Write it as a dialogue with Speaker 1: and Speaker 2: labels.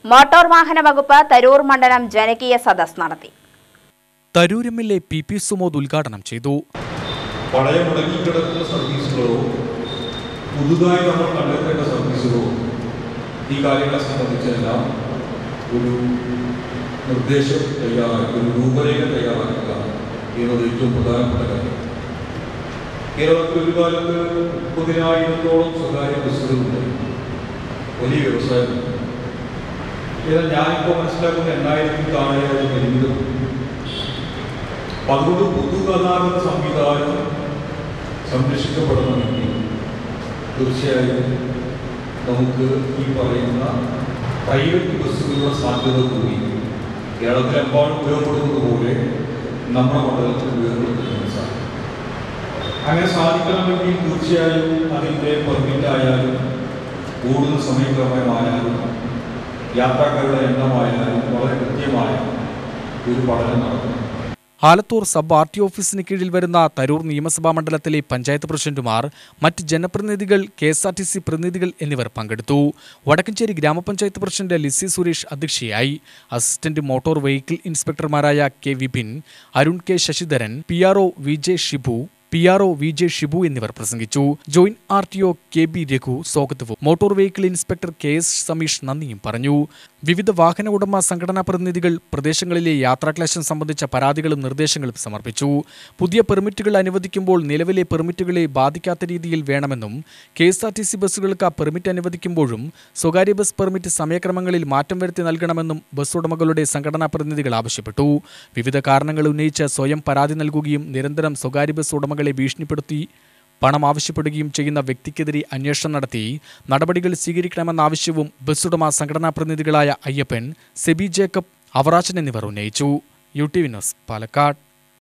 Speaker 1: Motor വാഹന വകുപ്പ് തരൂർ മണ്ഡലം ജനകീയ സദസ്സ് നടത്തി.
Speaker 2: തരൂർ എം.എൽ.എ. പി. സുമോദ് ഉദ്ഘാടനം ചെയ്തു.
Speaker 3: പഴയ മുടങ്ങിക്കിടക്കുന്ന സർവീസുകളോ പുതുതായി നമ്മൾ കണ്ടെത്തേണ്ട സർവീസുകളോ ഈ കാര്യങ്ങളെ സംബന്ധിച്ചെല്ലാം ഒരു നിർദ്ദേശം തയ്യാറാക്കുക, ഒരു രൂപരേഖ തയ്യാറാക്കുക എന്നത് ഏറ്റവും പ്രധാനപ്പെട്ട കാര്യം. കേരളത്തിൽ ഒരു കാലത്ത് 30,000-ഓളം സ്വകാര്യ ബസ്സുകളുണ്ട്, വലിയ വ്യവസായമുണ്ട്. എന്നാൽ ഞാനിപ്പോൾ മനസ്സിലാക്കുന്ന 8,000-ൽ താഴെയായ പരിമിതം. അതുകൊണ്ട് പൊതുഗതാഗത സംവിധാനം സംരക്ഷിക്കപ്പെടണമെങ്കിൽ തീർച്ചയായും നമുക്ക് ഈ പറയുന്ന പ്രൈവറ്റ് ബസ്സുകളുടെ സാധ്യത കൂടി കേരളത്തിലെമ്പാടും ഉപയോഗപ്പെടുന്നത് പോലെ നമ്മുടെ മണ്ഡലത്തിൽ ഉപയോഗപ്പെടുത്തുന്നതിന് സാധിക്കും. അങ്ങനെ സാധിക്കണമെങ്കിൽ തീർച്ചയായും അതിൻ്റെ പെർമിറ്റായാലും കൂടുതൽ സമയക്രമമായാലും യാത്രക്കാരുടെ എണ്ണമായാലും വളരെ കൃത്യമായ ഒരു പഠനം നടത്തണം.
Speaker 2: Alathur sub RT. ഓഫീസിന് കീഴിൽ വരുന്ന തരൂർ നിയമസഭാ മണ്ഡലത്തിലെ പഞ്ചായത്ത് പ്രസിഡന്റുമാർ, മറ്റ് ജനപ്രതിനിധികൾ, KSRTC പ്രതിനിധികൾ എന്നിവർ പങ്കെടുത്തു. വടക്കഞ്ചേരി ഗ്രാമപഞ്ചായത്ത് പ്രസിഡന്റ് ലിസി സുരേഷ് അധ്യക്ഷയായി. അസിസ്റ്റന്റ് മോട്ടോർ വെഹിക്കിൾ ഇൻസ്പെക്ടർമാരായ K. Vipin, Arun K. Sasidharan, PRO V J Shibu എന്നിവർ പ്രസംഗിച്ചു. ജോയിന്റ് RTO KB രഘു സ്വാഗതവും motor vehicle inspector KS Sameesh നന്ദിയും പറഞ്ഞു. വിവിധ വാഹന ഉടമ സംഘടനാ പ്രതിനിധികൾ പ്രദേശങ്ങളിലെ യാത്രാക്ലേശം സംബന്ധിച്ച പരാതികളും നിർദ്ദേശങ്ങളും സമർപ്പിച്ചു. പുതിയ പെർമിറ്റുകൾ അനുവദിക്കുമ്പോൾ നിലവിലെ പെർമിറ്റുകളെ ബാധിക്കാത്ത രീതിയിൽ വേണമെന്നും KSRTC ബസ്സുകൾക്ക് പെർമിറ്റ് അനുവദിക്കുമ്പോഴും സ്വകാര്യ ബസ് പെർമിറ്റ് സമയക്രമങ്ങളിൽ മാറ്റം വരുത്തി നൽകണമെന്നും ബസ് ഉടമകളുടെ സംഘടനാ പ്രതിനിധികൾ ആവശ്യപ്പെട്ടു. വിവിധ കാരണങ്ങൾ ഉന്നയിച്ച് സ്വയം പരാതി നൽകുകയും നിരന്തരം സ്വകാര്യ ബസ് ഉടമകളെ ഭീഷണിപ്പെടുത്തി പണം ആവശ്യപ്പെടുകയും ചെയ്യുന്ന വ്യക്തിക്കെതിരെ അന്വേഷണം നടത്തി നടപടികൾ സ്വീകരിക്കണമെന്ന ആവശ്യവും ബസ് ഉടമ സംഘടനാ പ്രതിനിധികളായ അയ്യപ്പൻ, സെബി ജേക്കബ്, അവറാച്ചൻ എന്നിവർ ഉന്നയിച്ചു. UTV news, Palakkad.